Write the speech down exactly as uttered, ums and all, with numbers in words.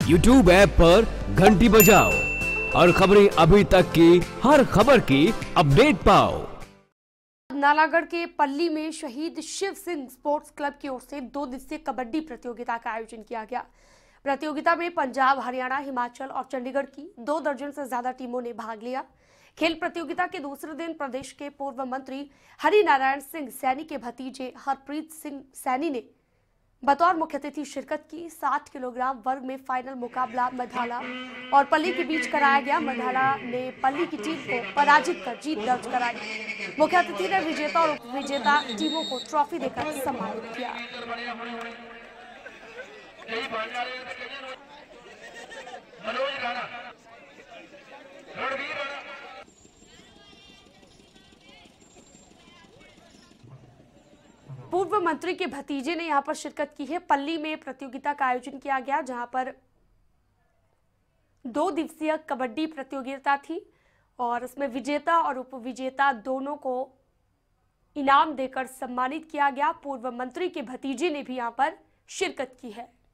YouTube app पर घंटी बजाओ और खबरें अभी तक की हर खबर की अपडेट पाओ। नालागढ़ के पल्ली में शहीद शिव सिंह स्पोर्ट्स क्लब की ओर से दो दिवसीय कबड्डी प्रतियोगिता का आयोजन किया गया। प्रतियोगिता में पंजाब, हरियाणा, हिमाचल और चंडीगढ़ की दो दर्जन से ज्यादा टीमों ने भाग लिया। खेल प्रतियोगिता के दूसरे दिन प्रदेश के पूर्व मंत्री हरिनारायण सिंह सैनी के भतीजे हरप्रीत सिंह सैनी ने बतौर मुख्य अतिथि शिरकत की। साठ किलोग्राम वर्ग में फाइनल मुकाबला मधाला और पल्ली के बीच कराया गया। मधाला ने पल्ली की टीम को पराजित कर जीत दर्ज कराई। मुख्य अतिथि ने विजेता और उप विजेता टीमों को ट्रॉफी देकर सम्मानित किया। पूर्व मंत्री के भतीजे ने यहां पर शिरकत की है। पल्ली में प्रतियोगिता का आयोजन किया गया, जहां पर दो दिवसीय कबड्डी प्रतियोगिता थी और इसमें विजेता और उपविजेता दोनों को इनाम देकर सम्मानित किया गया। पूर्व मंत्री के भतीजे ने भी यहां पर शिरकत की है।